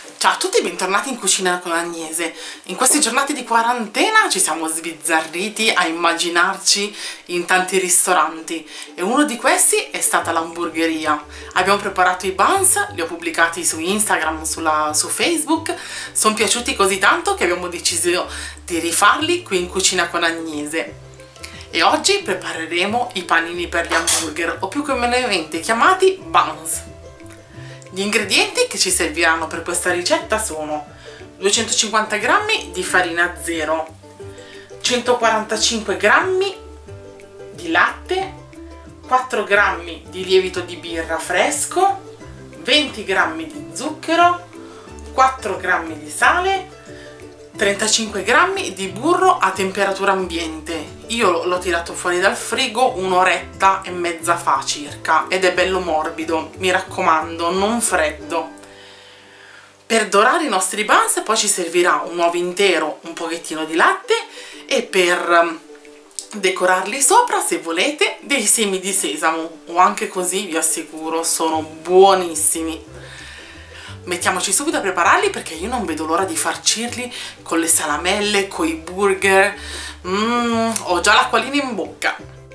Ciao a tutti e bentornati in Cucina con Agnese. In queste giornate di quarantena ci siamo sbizzarriti a immaginarci in tanti ristoranti e uno di questi è stata l'hamburgeria. Abbiamo preparato i buns, li ho pubblicati su Instagram, su Facebook, sono piaciuti così tanto che abbiamo deciso di rifarli qui in Cucina con Agnese. E oggi prepareremo i panini per gli hamburger, o più comunemente chiamati buns. Gli ingredienti che ci serviranno per questa ricetta sono 250 g di farina zero, 145 g di latte, 4 g di lievito di birra fresco, 20 g di zucchero, 4 g di sale, 35 g di burro a temperatura ambiente. Io l'ho tirato fuori dal frigo un'oretta e mezza fa circa ed è bello morbido, mi raccomando, non freddo. Per dorare i nostri buns poi ci servirà un uovo intero, un pochettino di latte e per decorarli sopra, se volete, dei semi di sesamo, o anche così, vi assicuro, sono buonissimi. Mettiamoci subito a prepararli perché io non vedo l'ora di farcirli con le salamelle, con i burger. Ho già l'acquolina in bocca.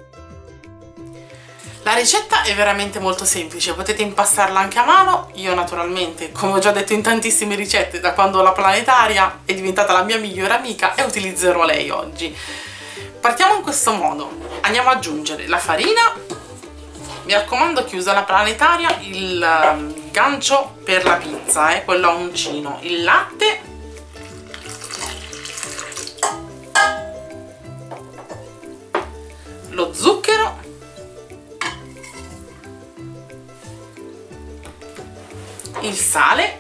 La ricetta è veramente molto semplice, potete impastarla anche a mano. Io naturalmente, come ho già detto in tantissime ricette, da quando la planetaria è diventata la mia migliore amica, e utilizzerò lei oggi. Partiamo in questo modo: andiamo ad aggiungere la farina. Mi raccomando, chi usa la planetaria, il gancio per la pizza, quello a uncino, il latte, lo zucchero, il sale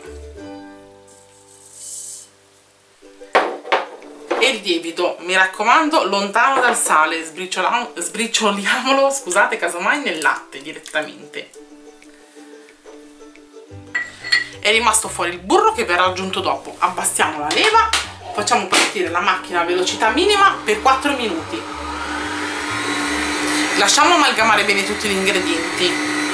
e il lievito. Mi raccomando, lontano dal sale, sbricioliamolo, scusate, casomai nel latte direttamente. È rimasto fuori il burro che verrà aggiunto dopo. Abbassiamo la leva, facciamo partire la macchina a velocità minima per 4 minuti. Lasciamo amalgamare bene tutti gli ingredienti.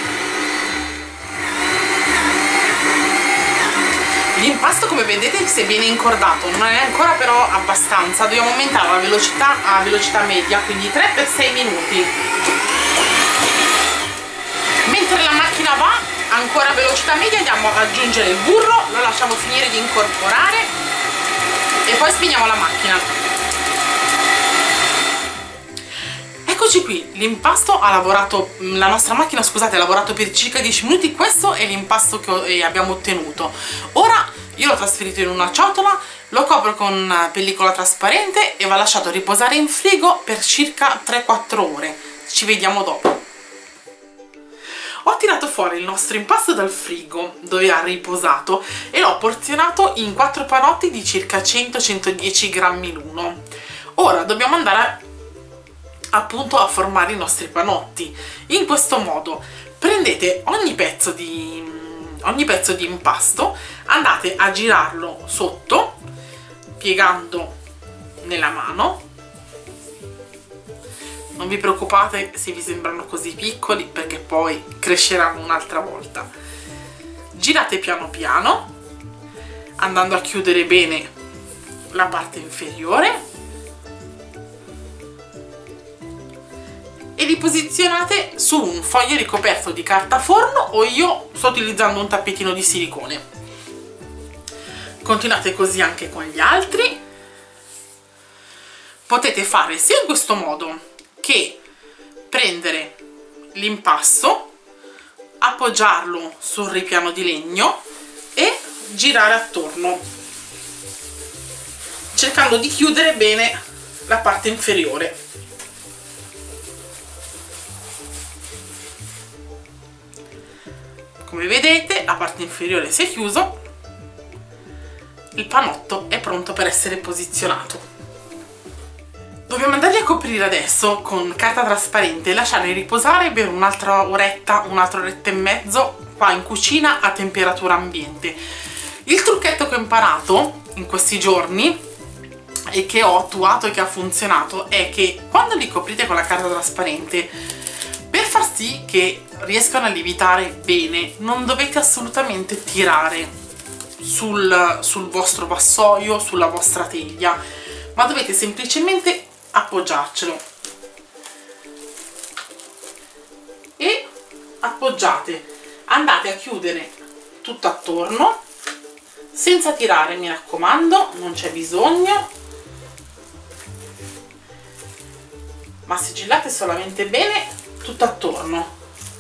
L'impasto, come vedete, si è bene incordato, non è ancora però abbastanza, dobbiamo aumentare la velocità a velocità media, quindi 3 per 6 minuti. Mentre la macchina va ancora a velocità media, andiamo ad aggiungere il burro, lo lasciamo finire di incorporare e poi spegniamo la macchina. Eccoci qui, l'impasto ha lavorato, la nostra macchina, scusate, ha lavorato per circa 10 minuti. Questo è l'impasto che abbiamo ottenuto. Ora io l'ho trasferito in una ciotola, lo copro con pellicola trasparente e va lasciato riposare in frigo per circa 3-4 ore. Ci vediamo dopo. Ho tirato fuori il nostro impasto dal frigo dove ha riposato e l'ho porzionato in 4 panotti di circa 100-110 grammi l'uno. Ora dobbiamo andare appunto a formare i nostri panotti. In questo modo prendete ogni pezzo di impasto, andate a girarlo sotto piegando nella mano. Non vi preoccupate se vi sembrano così piccoli, perché poi cresceranno un'altra volta. Girate piano piano andando a chiudere bene la parte inferiore e li posizionate su un foglio ricoperto di carta forno, o io sto utilizzando un tappetino di silicone. Continuate così anche con gli altri. Potete fare sia in questo modo che prendere l'impasto, appoggiarlo sul ripiano di legno e girare attorno, cercando di chiudere bene la parte inferiore. Come vedete, la parte inferiore si è chiuso, il panotto è pronto per essere posizionato. Dobbiamo andarli a coprire adesso con carta trasparente e lasciarli riposare per un'altra oretta e mezzo qua in cucina a temperatura ambiente. Il trucchetto che ho imparato in questi giorni e che ho attuato e che ha funzionato è che quando li coprite con la carta trasparente, per far sì che riescano a lievitare bene, non dovete assolutamente tirare. sul vostro vassoio, sulla vostra teglia, ma dovete semplicemente appoggiarcelo e appoggiate, andate a chiudere tutto attorno senza tirare, mi raccomando, non c'è bisogno, ma sigillate solamente bene tutto attorno.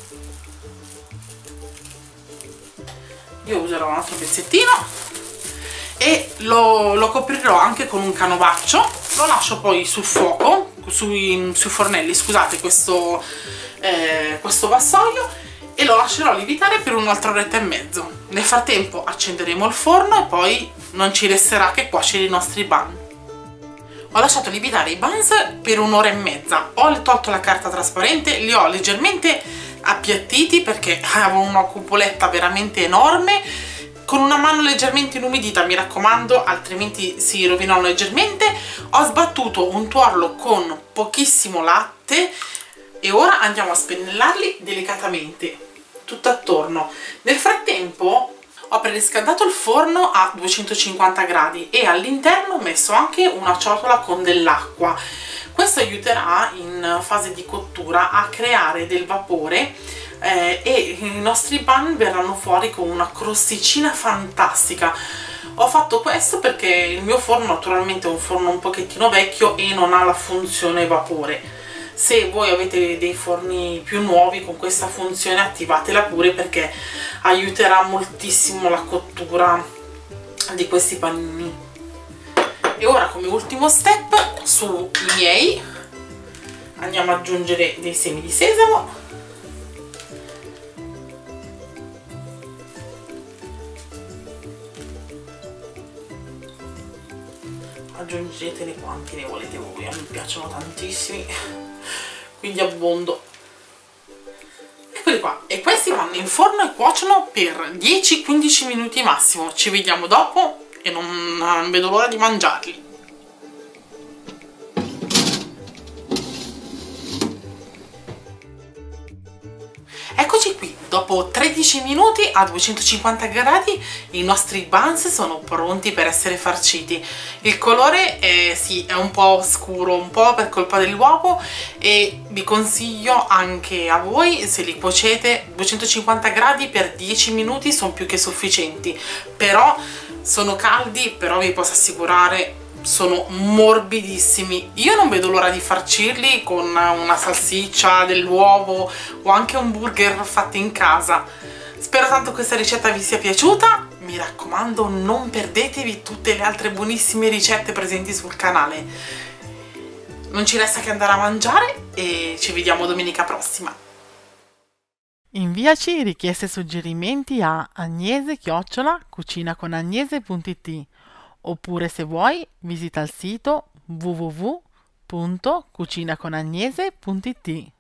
Io userò un altro pezzettino e lo coprirò anche con un canovaccio, lo lascio poi sul fuoco, sui fornelli, scusate, questo vassoio, e lo lascerò lievitare per un'altra oretta e mezzo. Nel frattempo accenderemo il forno e poi non ci resterà che cuocere i nostri bun. Ho lasciato lievitare i buns per un'ora e mezza, ho tolto la carta trasparente, li ho leggermente appiattiti perché avevo una cupoletta veramente enorme, con una mano leggermente inumidita, mi raccomando, altrimenti si rovinano leggermente. Ho sbattuto un tuorlo con pochissimo latte e ora andiamo a spennellarli delicatamente tutto attorno. Nel frattempo ho preriscaldato il forno a 250 gradi e all'interno ho messo anche una ciotola con dell'acqua. Questo aiuterà in fase di cottura a creare del vapore e i nostri bun verranno fuori con una crosticina fantastica. Ho fatto questo perché il mio forno naturalmente è un forno un pochettino vecchio e non ha la funzione vapore. Se voi avete dei forni più nuovi con questa funzione, attivatela pure perché aiuterà moltissimo la cottura di questi panini. E ora, come ultimo step, sui miei andiamo ad aggiungere dei semi di sesamo, aggiungetene quanti ne volete voi, a me piacciono tantissimi, quindi abbondo. Eccoli qua, e questi vanno in forno e cuociono per 10-15 minuti massimo. Ci vediamo dopo e non vedo l'ora di mangiarli. Eccoci qui, dopo 13 minuti a 250 gradi i nostri buns sono pronti per essere farciti. Il colore sì, è un po' scuro, un po' per colpa dell'uovo, e vi consiglio anche a voi, se li cuocete 250 gradi per 10 minuti sono più che sufficienti. Però sono caldi, però vi posso assicurare sono morbidissimi. Io non vedo l'ora di farcirli con una salsiccia, dell'uovo o anche un burger fatto in casa. Spero tanto questa ricetta vi sia piaciuta, mi raccomando non perdetevi tutte le altre buonissime ricette presenti sul canale. Non ci resta che andare a mangiare e ci vediamo domenica prossima. Inviaci richieste e suggerimenti a agnese@cucinaconagnese.it oppure, se vuoi, visita il sito www.cucinaconagnese.it.